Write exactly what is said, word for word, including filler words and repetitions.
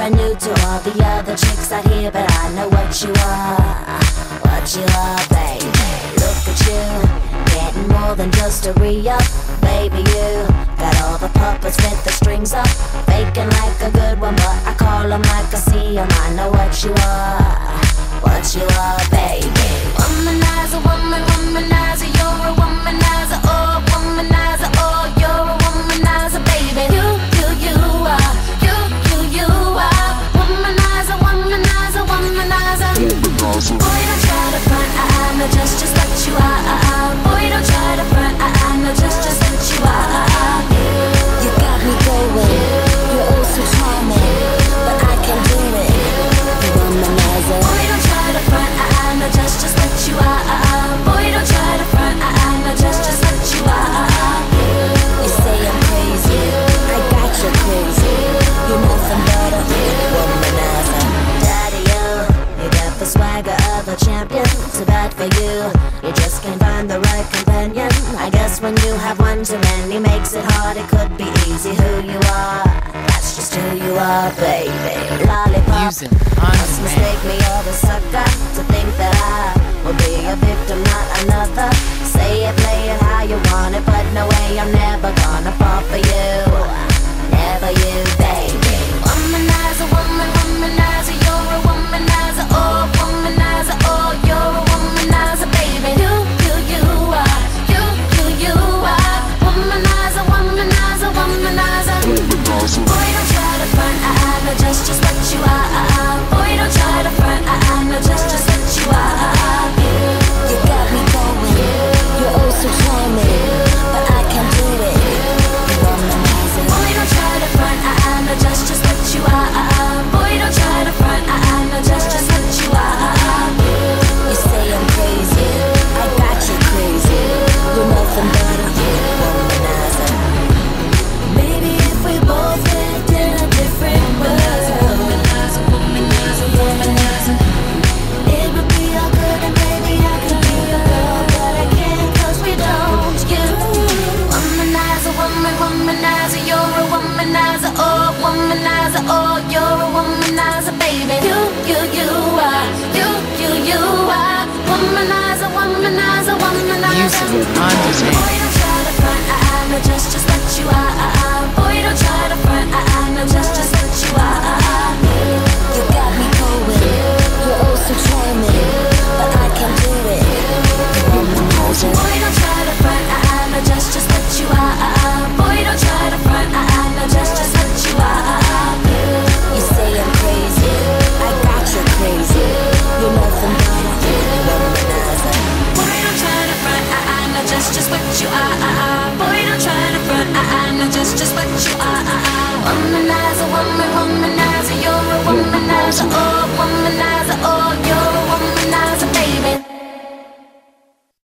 kinda new to all the other chicks out here, but I know what you are, what you are, baby. Look at you, getting more than just a re-up. Baby, you got all the puppets with the strings up, faking like a good one, but I call them like I see them. I know what you are, what you are, baby. Womanizer, woman, womanizer, you're a womanizer, oh, womanizer, oh, you're a womanizer, baby. You, you, you are, you, you, you are, womanizer, womanizer, womanizer. Boy, don't try to front, I, I know just, just what you are, uh, uh. Boy, don't try to front, I, I know just, just what you are, uh, uh. You got me going, you're oh so charming, but I can't do it, you womanizer. Boy, don't try to front, I, I know just, just what you are, uh, uh. Boy, don't try to front, I, I know just, just what you are, uh, uh. You say I'm crazy, I got you crazy, you're nothing but a womanizer. Daddy, you, you got the swagger of a champion, too bad for you, you just can't find the right companion. I guess when you have one too many makes it hard, it could be easy who you are, that's just who you are, baby. Lollipop, must mistake me or the sucker to think that I will be a victim, not another. Say it, play it how you want it, but no way, I'm never gonna fall for you, never you, baby. Womanizer, woman, womanizer, you're a womanizer, oh, womanizer, oh, you're a womanizer, baby. You, you, you are, you, you, you are, womanizer, womanizer, womanizer. Boy, don't try to front, I, I know just, just what you are, uh, uh. Boy, don't try to front, I, I know just, just what you are, uh, uh. You got me going, you're oh so charming, but I can't do it, you womanizer. Boy, don't try to front, I, I know just, just what you are, uh, uh. Boy, don't try to front, I, I know just, just what you are, uh, uh. You say I'm crazy, I got you crazy, you're nothing but a womanizer. Maybe if we both lived in a different world, womanizer, womanizer, womanizer, it would be all good and maybe I could be your girl, but I can't cause we don't, you. Womanizer, woman, womanizer, you're a womanizer, oh, womanizer, oh, you're a womanizer, baby. You, you, you are, you, you, you are, womanizer, womanizer, womanizer. Music on the